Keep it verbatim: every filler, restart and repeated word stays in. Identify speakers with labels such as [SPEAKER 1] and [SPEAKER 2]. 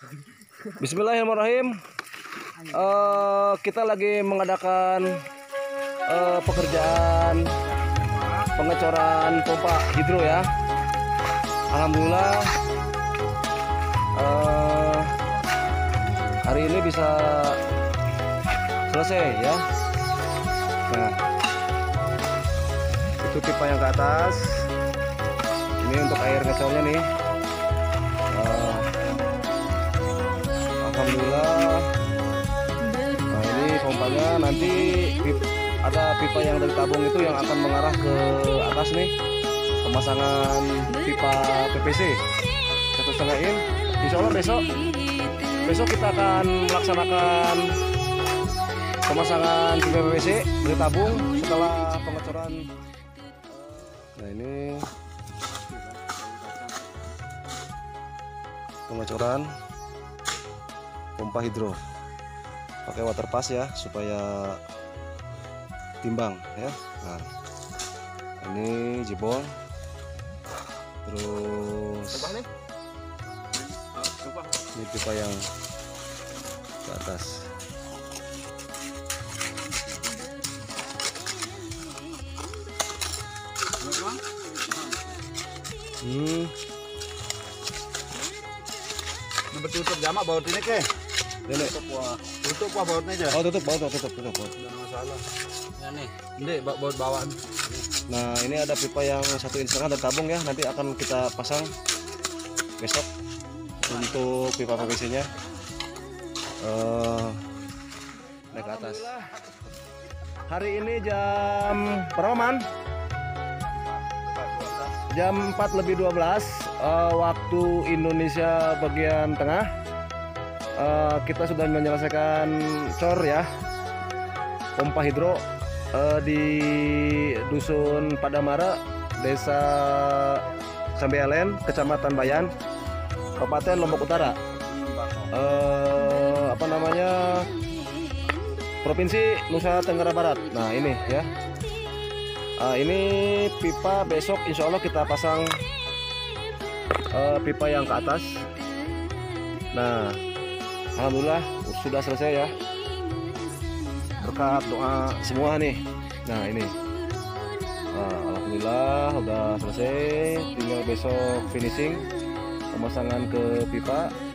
[SPEAKER 1] Bismillahirrahmanirrahim. Uh, kita lagi mengadakan uh, pekerjaan pengecoran pompa hidro ya. Alhamdulillah uh, hari ini bisa selesai ya. Nah, itu pipa yang ke atas. Ini untuk air ngecornya nih. Uh, Alhamdulillah. Nah, ini pompanya nanti pipa, ada pipa yang dari tabung itu yang akan mengarah ke atas nih. Pemasangan pipa P V C satu setengah in. Insya Allah besok besok kita akan melaksanakan pemasangan pipa P V C dari tabung setelah pengecoran. Nah, ini pengecoran pompa hidro pakai water pass ya supaya timbang ya. Nah, ini jebol, terus ini pipa yang ke atas. Hmm.
[SPEAKER 2] Betul-betul jamak baut ini ke?
[SPEAKER 1] Ini
[SPEAKER 2] tutup wah, tutup wah bautnya aja.
[SPEAKER 1] Oh tutup, baut tutup, tutup, baut.
[SPEAKER 2] Tidak masalah. Ya nih, ini baut bawaan.
[SPEAKER 1] Nah, ini ada pipa yang satu in setengah dari tabung ya. Nanti akan kita pasang besok untuk pipa P V C-nya. Uh, naik ke atas. Hari ini jam berapa man? Jam empat lebih dua belas uh, waktu Indonesia bagian tengah. Uh, kita sudah menyelesaikan cor ya pompa hidro uh, di Dusun Padamara, Desa Sambialen, Kecamatan Bayan, Kabupaten Lombok Utara. Uh, apa namanya? Provinsi Nusa Tenggara Barat. Nah, ini ya. Uh, ini pipa besok insya Allah kita pasang uh, pipa yang ke atas. Nah, alhamdulillah sudah selesai ya, berkat doa semua nih. Nah, ini uh, alhamdulillah udah selesai, tinggal besok finishing pemasangan ke pipa.